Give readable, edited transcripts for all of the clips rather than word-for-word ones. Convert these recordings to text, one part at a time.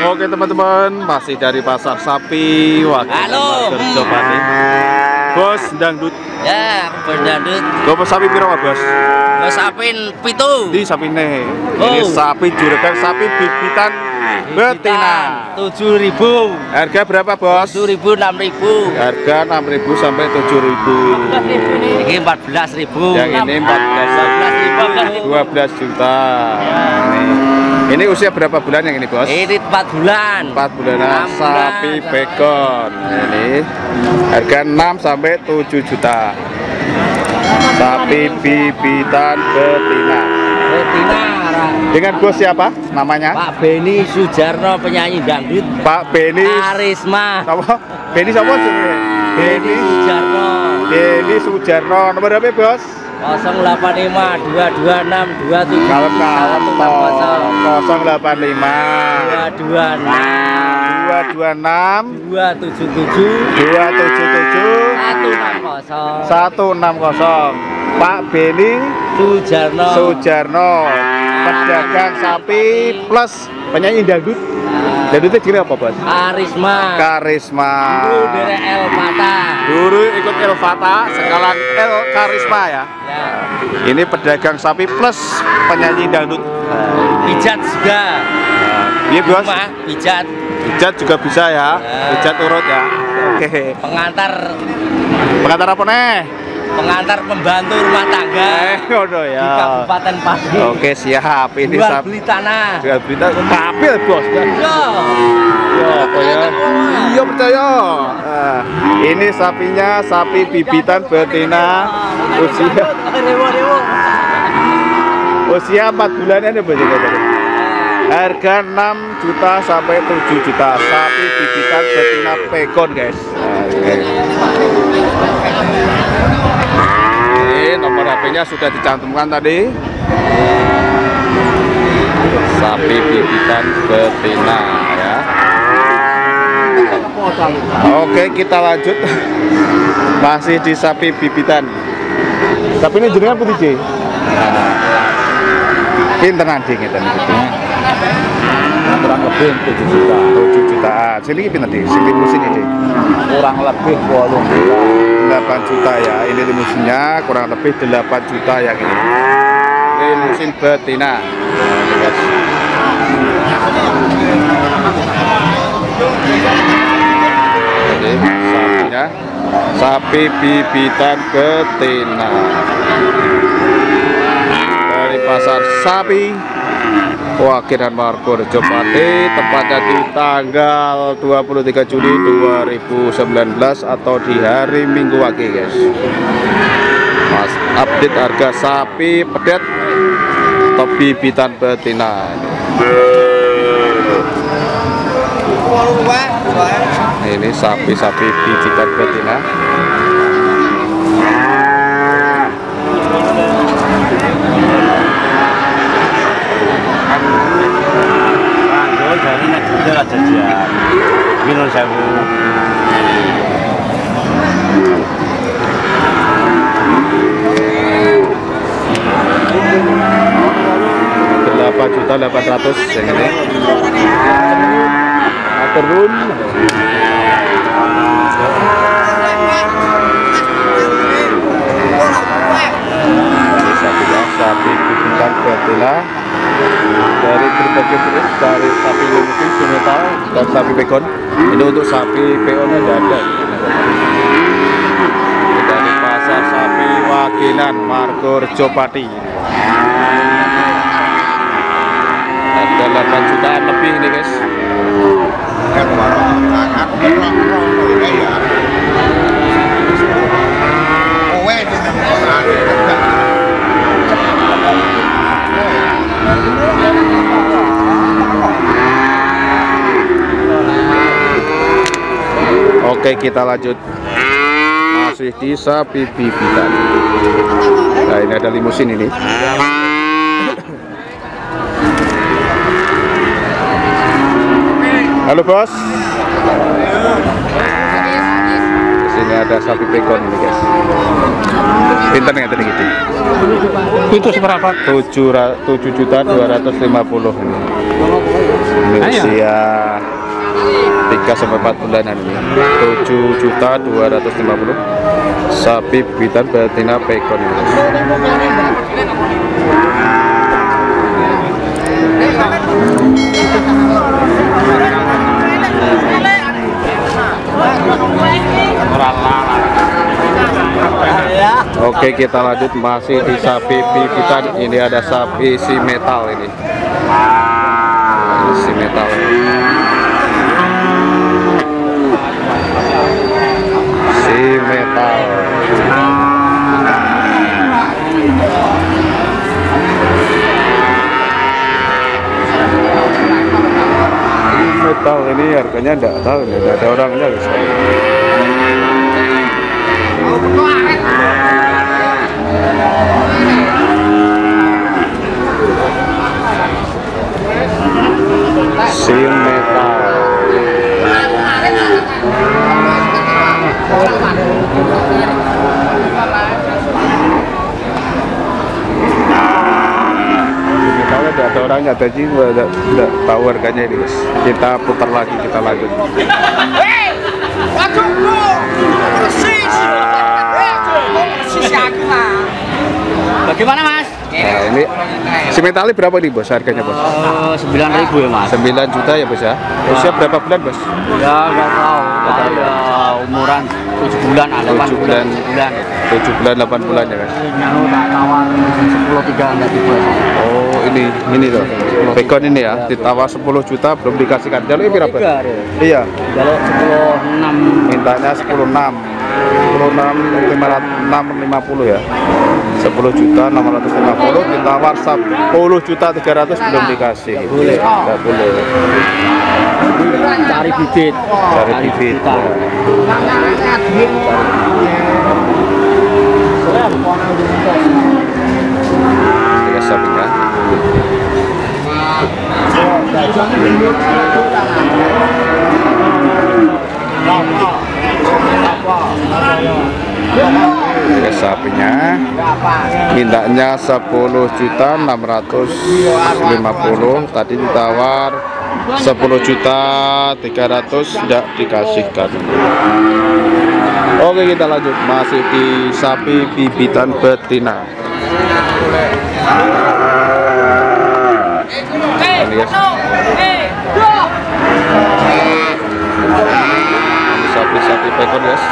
Oke teman-teman, masih dari pasar sapi Halo. Coba nih Bos Dangdut. Ya, Bos Dangdut. Bapak sapi piro Bos? Bos sapin pitu. Di sapi nih. Oh. Ini sapi juragan, sapi bibitan betina. 7.000. Harga berapa Bos? 7.000, 6.000. Harga 6.000 sampai 7.000. Ini 14.000. Yang ini 14.000. 12 juta. Ini usia berapa bulan yang ini Bos? Ini 4 bulan. 4 bulan sapi bekon. Ini harga 6 sampai 7 juta. Sapi bibitan betina. Betina. Dengan bos siapa namanya? Pak Beni Sujarno, penyanyi dangdut. Pak Beni Karisma. apa? Beni siapa? Beni Sujarno. Beni Sujarno. Nomor berapa Bos? 085 226 27 Kalem-kalem 085 226 277 160. Pak Beni Sujarno, pedagang sapi plus penyanyi dangdut. Dangdutnya kira apa Bos? Karisma. Dulu dari El Fata. Dulu ikut El Fata, sekarang El Karisma ya. Ini pedagang sapi plus penyanyi dangdut. Pijat juga. Iya Bos. Pijat juga bisa ya. Pijat urut ya. Oke. Pengantar apa nih? Pengantar pembantu rumah tangga. Udah ya. Di Kabupaten Pati. Oke siap. Ini jual beli tanah. Jual beli tanah. Kapil Bos. Iya. Ya apa ya? Iya percaya. Ini sapinya sapi bibitan betina usia 4 bulan ada Bos. Harga 6 juta sampai 7 juta. Sapi bibitan betina pekon guys. Ini nomor HP-nya sudah dicantumkan tadi. Sapi bibitan betina ya. Oke kita lanjut. Masih di sapi bibitan. Tapi ini jenengan putih J. Pinten nanti ngeten iki. Kurang lebih 7 juta. 7 jutaan. Sini pinten Dik? Sing limusin ini. Kurang lebih 8 juta ya. Ini limusinnya kurang lebih 8 juta yang ini. Limusin betina. Jadi sapinya sapi bibitan betina dari pasar sapi Wakilan Margorejo Pati, tepatnya di tanggal 23 Juni 2019 atau di hari Minggu Wage guys. Mas update harga sapi pedet atau bibitan betina. Ini sapi-sapi bibitan betina. Minum sewu. Rp8.800.000 yang ini. Turun. Sapi bibitan betina dari berbagai jenis, dari sapi limusin, simetal, dan sapi bekon. Ini untuk sapi peonnya tidak ada. Ini dari pasar sapi Wakilan Margorejo Pati. Ada 8 jutaan lebih ini guys. Oke kita lanjut. Masih di sapi bibitan. Nah ini ada limusin ini. Halo bos. Sini ada sapi bekon ini guys. Pinten ya tadi gitu. Itu seberapa? 7.250.000 ini. Usia 3-4 bulanan ini 7.250.000 sapi bibitan betina pekon ini. Oke, kita lanjut masih di sapi bibitan. Ini ada sapi si metal ini. Ini si metal. Si metal. Metal ini harganya enggak tahu, enggak ada orangnya guys. Si metal. Metalnya ada orangnya, tadi nggak tahu harganya ini guys. Kita putar lagi, kita lanjut. Bagaimana Mas? Nah, ini si metali berapa nih bos harganya bos? 9.000 ya Mas. 9 juta ya bos ya. Usia berapa bulan bos? Ya nggak tahu. Ada umuran 7 bulan, ada 8 bulan. 7 bulan 8 bulan ya kan? Nyaru tak tawar 10.3 nggak dibuat. Oh ini tuh pekon ini ya, ditawar 10 juta belum dikasihkan. Jalur ini berapa? Iya. Kalau 10.6 mintanya 10.6 650 ya. 10.650 ditawar 10.300.000 belum dikasih. Nggak boleh. cari bibit. Cari bibit. Tiga sapinya. Tiga sapinya mintanya 10.650.000, tadi ditawar 10.300.000 tidak dikasihkan. Oke, kita lanjut masih di sapi bibitan betina. Ini guys, sapi-sapi pekon guys.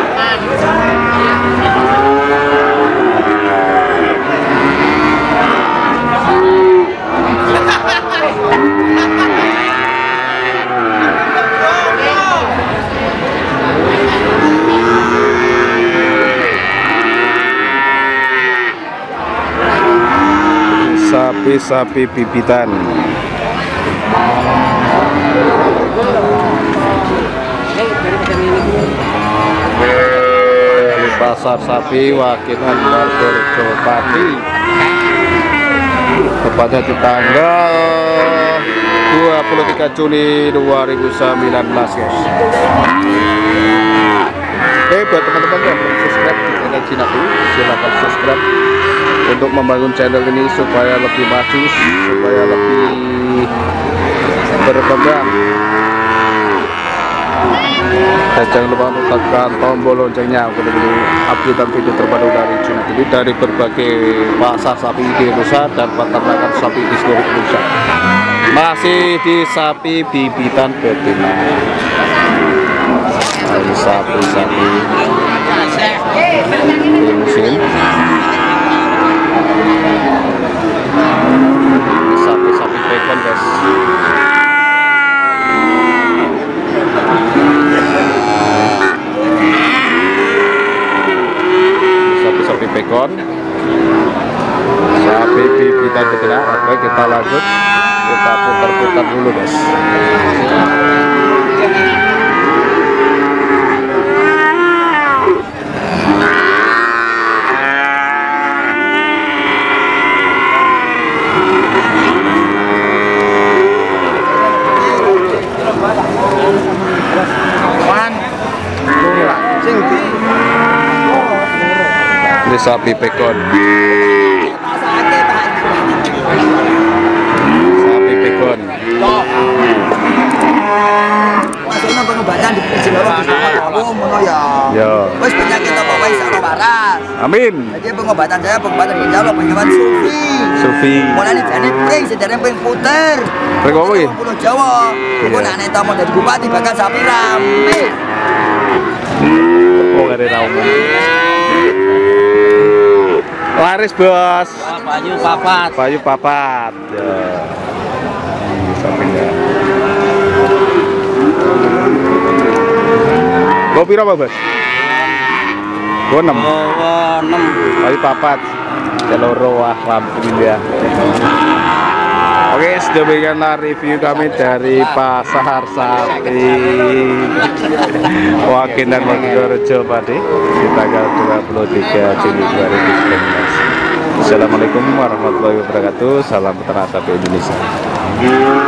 Sapi-sapi bibitan. Dari pasar sapi Wakinan Warga Pati, tepatnya di tanggal 23 Juni 2019 guys. Oke, buat teman-teman yang belum subscribe di channel Cinaku, silahkan subscribe untuk membangun channel ini supaya lebih maju, supaya lebih berkembang. Dan jangan lupa untuk tekan tombol loncengnya untuk update video terbaru dari Cinaku ini, dari berbagai pasar sapi di Indonesia dan peternakan sapi di seluruh Indonesia. Masih di sapi bibitan betina. Sapi-sapi limusin. Sapi-sapi pekon guys. Sapi-sapi pekon, sapi bibitan betina. Oke, kita lanjut, kita putar-putar dulu guys. Ini sapi pekon. Sapi pekon. Yo. Wis penyakit apa wae iso waras. Amin. Jadi pengobatan saya pengobatan insya Allah pengawan sufi. Sufi. Mulai jadi pring sejarah pring puter. Pring apa iki? Pulau Jawa. Iku Iya. nek nek tamu dari bupati bakal sapi rame. Oh, gak ada tahu. Laris bos. Bayu papat. Bayu papat. Ya. Sampingnya. Kopi apa bos? Gue 6. Oh, 6. Bayu papat. Celoro wah rampung dia. Oke, demikianlah review kami dari Pasar Sapi Wagen dan Wonorejo Padi di tanggal 23 Juni 2019. Assalamualaikum warahmatullahi wabarakatuh. Salam peternak sapi Indonesia.